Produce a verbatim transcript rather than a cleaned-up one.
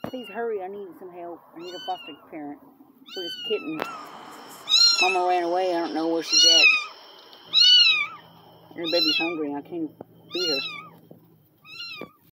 Please hurry, I need some help. I need a foster parent for this kitten. Mama ran away, I don't know where she's at. And the baby's hungry, I can't feed her.